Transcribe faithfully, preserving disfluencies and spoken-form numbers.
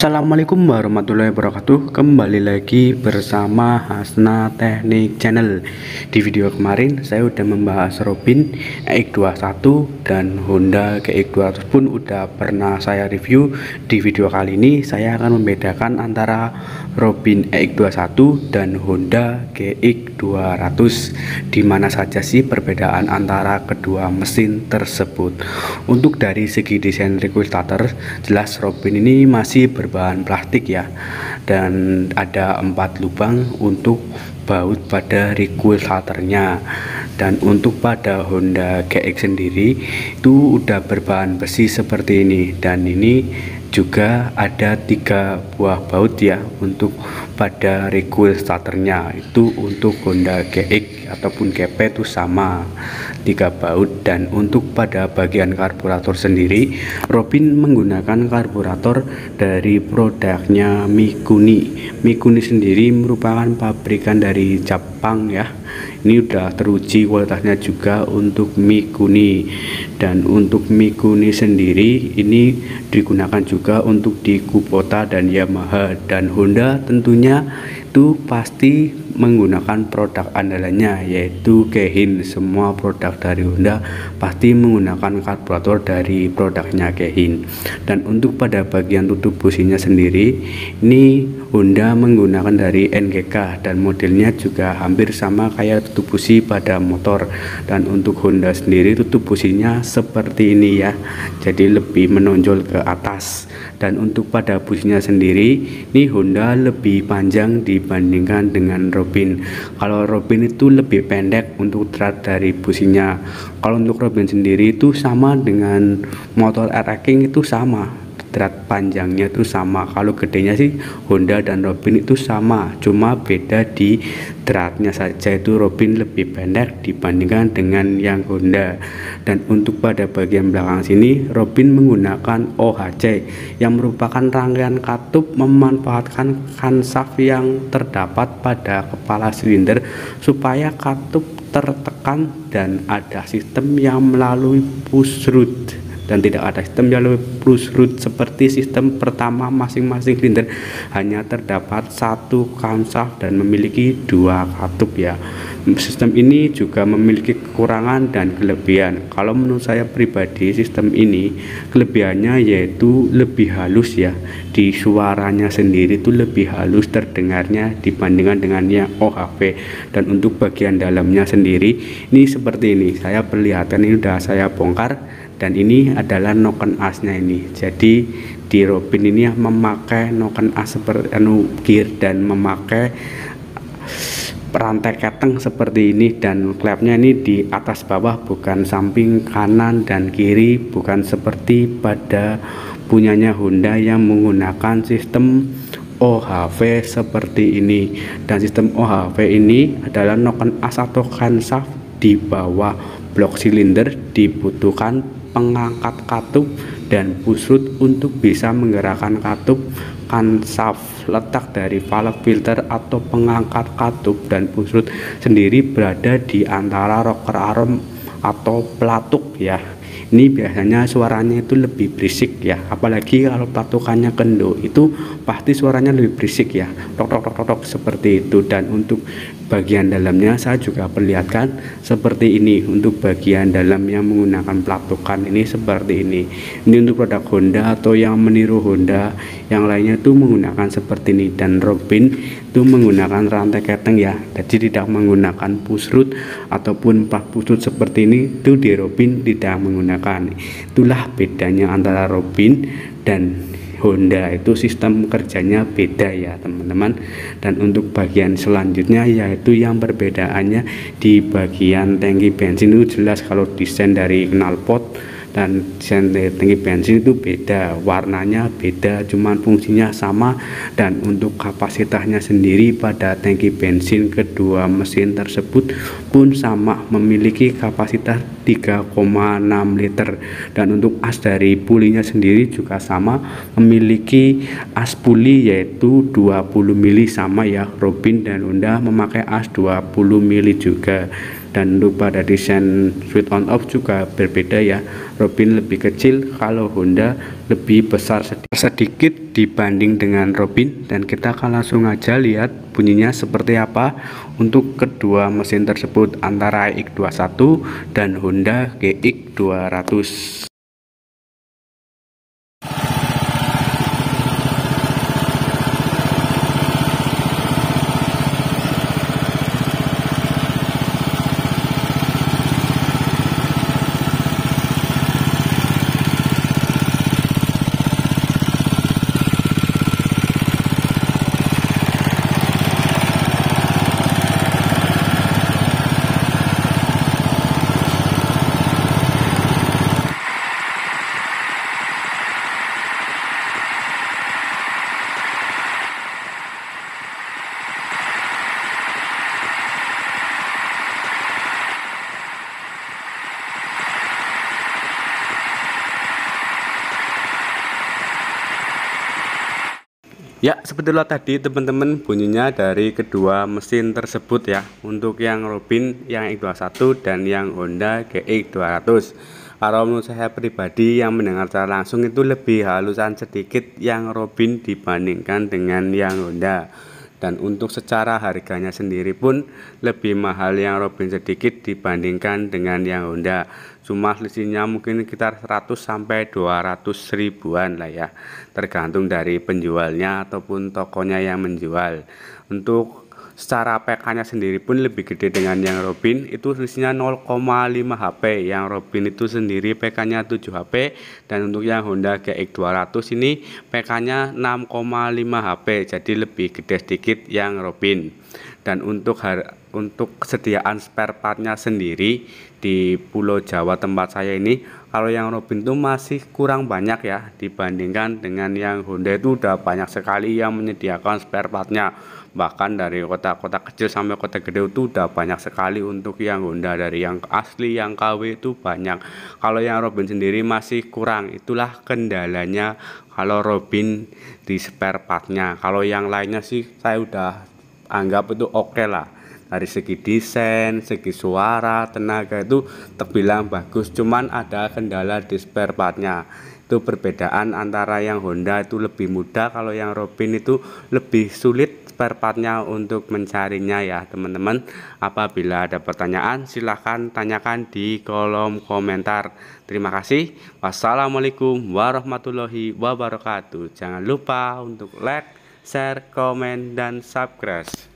Assalamualaikum warahmatullahi wabarakatuh. Kembali lagi bersama Hasna Teknik Channel. Di video kemarin saya udah membahas Robin E X dua puluh satu dan Honda G X dua ratus pun udah pernah saya review. Di video kali ini saya akan membedakan antara Robin E X dua puluh satu dan Honda G X dua ratus. Di mana saja sih perbedaan antara kedua mesin tersebut? Untuk dari segi desain requil starter, jelas Robin ini masih ber bahan plastik ya, dan ada empat lubang untuk baut pada requil starternya. Dan untuk pada Honda G X sendiri itu udah berbahan besi seperti ini, dan ini juga ada tiga buah baut ya untuk pada requil starternya. Itu untuk Honda G X ataupun G P itu sama tiga baut. Dan untuk pada bagian karburator sendiri, Robin menggunakan karburator dari produknya Mikuni. Mikuni sendiri merupakan pabrikan dari Jepang ya. Ini udah teruji kualitasnya juga untuk Mikuni. Dan untuk Mikuni sendiri ini digunakan juga untuk di Kubota dan Yamaha. Dan Honda tentunya itu pasti menggunakan produk andalannya, yaitu Keihin. Semua produk dari Honda pasti menggunakan karburator dari produknya Keihin. Dan untuk pada bagian tutup businya sendiri, ini Honda menggunakan dari N G K, dan modelnya juga hampir sama kayak tutup busi pada motor. Dan untuk Honda sendiri tutup businya seperti ini ya, jadi lebih menonjol ke atas. Dan untuk pada businya sendiri, ini Honda lebih panjang dibandingkan dengan Robin. Kalau Robin itu lebih pendek untuk drat dari businya. Kalau untuk Robin sendiri itu sama dengan motor air King, itu sama, drat panjangnya itu sama. Kalau gedenya sih Honda dan Robin itu sama, cuma beda di dratnya saja. Itu Robin lebih pendek dibandingkan dengan yang Honda. Dan untuk pada bagian belakang sini, Robin menggunakan O H C yang merupakan rangkaian katup memanfaatkan camshaft yang terdapat pada kepala silinder supaya katup tertekan, dan ada sistem yang melalui push rod, dan tidak ada sistem jalur push rod seperti sistem pertama. Masing-masing silinder hanya terdapat satu camshaft dan memiliki dua katup ya. Sistem ini juga memiliki kekurangan dan kelebihan. Kalau menurut saya pribadi, sistem ini kelebihannya yaitu lebih halus ya, di suaranya sendiri itu lebih halus terdengarnya dibandingkan dengan yang O H V. Dan untuk bagian dalamnya sendiri ini seperti ini, saya perlihatkan, ini udah saya bongkar. Dan ini adalah noken asnya ini. Jadi di Robin ini memakai noken as seperti anu gear, dan memakai rantai keteng seperti ini, dan klepnya ini di atas bawah, bukan samping kanan dan kiri, bukan seperti pada punyanya Honda yang menggunakan sistem O H V seperti ini. Dan sistem O H V ini adalah noken as atau camshaft di bawah blok silinder. Dibutuhkan pengangkat katup dan push rod untuk bisa menggerakkan katup. Camshaft letak dari valve filter atau pengangkat katup dan push rod sendiri berada di antara rocker arm atau pelatuk ya. Ini biasanya suaranya itu lebih berisik ya, apalagi kalau pelatukannya kendo, itu pasti suaranya lebih berisik ya, tok tok tok tok seperti itu. Dan untuk bagian dalamnya saya juga perlihatkan seperti ini. Untuk bagian dalam yang menggunakan pelatukan ini seperti ini. Ini untuk produk Honda atau yang meniru Honda yang lainnya itu menggunakan seperti ini. Dan Robin itu menggunakan rantai keteng ya, jadi tidak menggunakan push rod ataupun empat push rod seperti ini. Itu di Robin tidak menggunakan. Itulah bedanya antara Robin dan Honda, itu sistem kerjanya beda ya teman-teman. Dan untuk bagian selanjutnya yaitu yang perbedaannya di bagian tangki bensin, itu jelas kalau desain dari knalpot dan desain tangki bensin itu beda, warnanya beda, cuman fungsinya sama. Dan untuk kapasitasnya sendiri pada tangki bensin kedua mesin tersebut pun sama, memiliki kapasitas tiga koma enam liter. Dan untuk as dari pulinya sendiri juga sama, memiliki as puli yaitu dua puluh mili, sama ya. Robin dan Honda memakai as dua puluh mili juga. Dan untuk pada desain switch on off juga berbeda ya. Robin lebih kecil, kalau Honda lebih besar sedikit dibanding dengan Robin. Dan kita akan langsung aja lihat bunyinya seperti apa untuk kedua mesin tersebut, antara X dua puluh satu dan Honda G X dua ratus. Ya, sebetulnya tadi teman-teman bunyinya dari kedua mesin tersebut ya. Untuk yang Robin yang X dua puluh satu dan yang Honda G X dua ratus. Kalau menurut saya pribadi yang mendengar secara langsung itu lebih halusan sedikit yang Robin dibandingkan dengan yang Honda. Dan untuk secara harganya sendiri pun lebih mahal yang Robin sedikit dibandingkan dengan yang Honda. Cuma selisihnya mungkin sekitar seratus sampai dua ratus ribuan lah ya, tergantung dari penjualnya ataupun tokonya yang menjual. Untuk secara P K nya sendiri pun lebih gede dengan yang Robin, itu selisihnya nol koma lima H P. Yang Robin itu sendiri P K nya tujuh H P, dan untuk yang Honda G X dua ratus ini P K nya enam koma lima H P, jadi lebih gede sedikit yang Robin. Dan untuk har untuk kesediaan spare partnya sendiri di Pulau Jawa tempat saya ini, kalau yang Robin itu masih kurang banyak ya, dibandingkan dengan yang Honda itu udah banyak sekali yang menyediakan spare partnya. Bahkan dari kota-kota kecil sampai kota gede itu udah banyak sekali untuk yang Honda, dari yang asli, yang K W itu banyak. Kalau yang Robin sendiri masih kurang, itulah kendalanya kalau Robin di spare partnya. Kalau yang lainnya sih saya udah anggap itu oke okay lah. Dari segi desain, segi suara, tenaga itu terbilang bagus. Cuman ada kendala di spare partnya. Itu perbedaan antara yang Honda itu lebih mudah, kalau yang Robin itu lebih sulit spare partnya untuk mencarinya ya teman-teman. Apabila ada pertanyaan silahkan tanyakan di kolom komentar. Terima kasih. Wassalamualaikum warahmatullahi wabarakatuh. Jangan lupa untuk like, share, komen, dan subscribe.